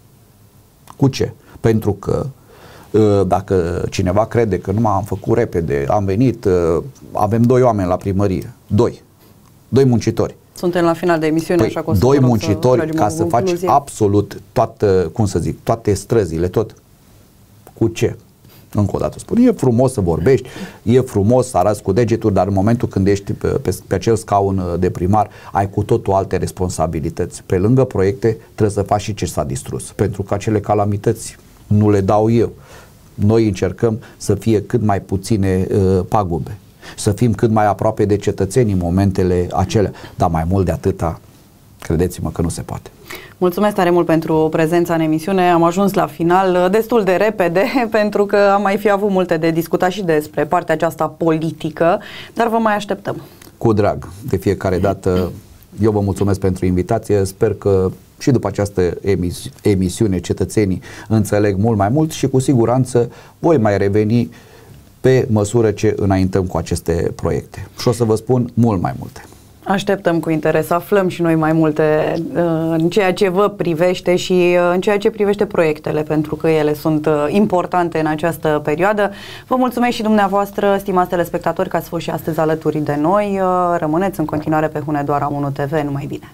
Cu ce? Pentru că uh, dacă cineva crede că numai am făcut repede, am venit, uh, avem doi oameni la primărie, doi, doi muncitori. Suntem la final de emisiune, păi, așa că o să doi să muncitori ca să faci absolut toată, cum să zic, toate străzile, tot. Cu ce? Încă o dată spun, e frumos să vorbești, e frumos să arăți cu degetul, dar în momentul când ești pe, pe, pe acel scaun de primar, ai cu totul alte responsabilități. Pe lângă proiecte trebuie să faci și ce s-a distrus, pentru că acele calamități nu le dau eu. Noi încercăm să fie cât mai puține uh, pagube, să fim cât mai aproape de cetățeni în momentele acelea, dar mai mult de atâta, credeți-mă că nu se poate. Mulțumesc tare mult pentru prezența în emisiune. Am ajuns la final destul de repede pentru că am mai fi avut multe de discutat și despre partea aceasta politică, dar vă mai așteptăm. Cu drag, de fiecare dată. Eu vă mulțumesc pentru invitație. Sper că și după această emis emisiune cetățenii înțeleg mult mai mult și cu siguranță voi mai reveni pe măsură ce înaintăm cu aceste proiecte. Și o să vă spun mult mai multe. Așteptăm cu interes, aflăm și noi mai multe uh, în ceea ce vă privește și uh, în ceea ce privește proiectele, pentru că ele sunt uh, importante în această perioadă. Vă mulțumesc și dumneavoastră, stimați telespectatori, că ați fost și astăzi alături de noi. Uh, rămâneți în continuare pe Hunedoara unu T V. Numai bine!